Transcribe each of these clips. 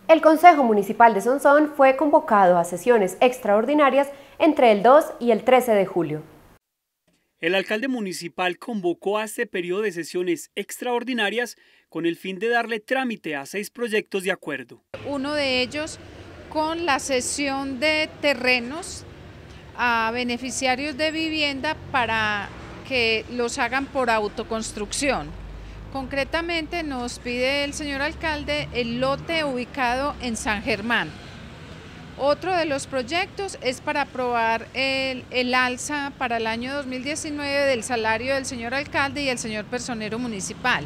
El Consejo Municipal de Sonsón fue convocado a sesiones extraordinarias entre el 2 y el 13 de julio. El alcalde municipal convocó a este periodo de sesiones extraordinarias con el fin de darle trámite a 6 proyectos de acuerdo. Uno de ellos con la cesión de terrenos a beneficiarios de vivienda para que los hagan por autoconstrucción. Concretamente nos pide el señor alcalde el lote ubicado en San Germán. Otro de los proyectos es para aprobar el alza para el año 2019 del salario del señor alcalde y el señor personero municipal.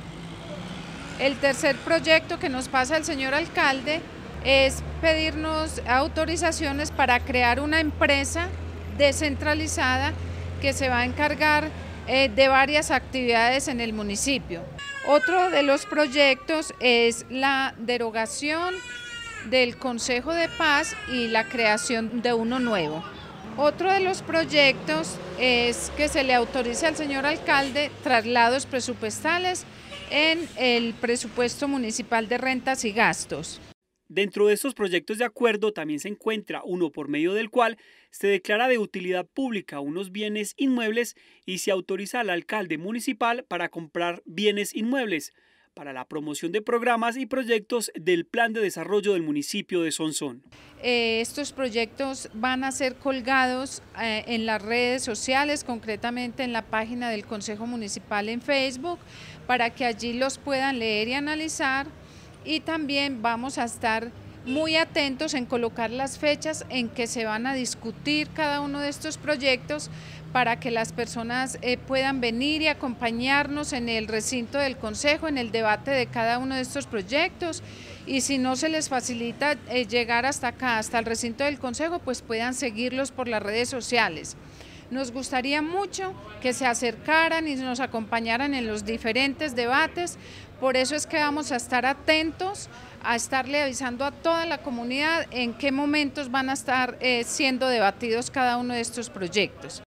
El tercer proyecto que nos pasa el señor alcalde es pedirnos autorizaciones para crear una empresa descentralizada que se va a encargar de varias actividades en el municipio. Otro de los proyectos es la derogación del Consejo de Paz y la creación de uno nuevo. Otro de los proyectos es que se le autorice al señor alcalde traslados presupuestales en el presupuesto municipal de rentas y gastos. Dentro de estos proyectos de acuerdo también se encuentra uno por medio del cual se declara de utilidad pública unos bienes inmuebles y se autoriza al alcalde municipal para comprar bienes inmuebles para la promoción de programas y proyectos del Plan de Desarrollo del municipio de Sonsón. Estos proyectos van a ser colgados en las redes sociales, concretamente en la página del Consejo Municipal en Facebook, para que allí los puedan leer y analizar. Y también vamos a estar muy atentos en colocar las fechas en que se van a discutir cada uno de estos proyectos para que las personas puedan venir y acompañarnos en el recinto del Consejo, en el debate de cada uno de estos proyectos. Y si no se les facilita llegar hasta acá, hasta el recinto del Consejo, pues puedan seguirlos por las redes sociales. Nos gustaría mucho que se acercaran y nos acompañaran en los diferentes debates, por eso es que vamos a estar atentos a estarle avisando a toda la comunidad en qué momentos van a estar siendo debatidos cada uno de estos proyectos.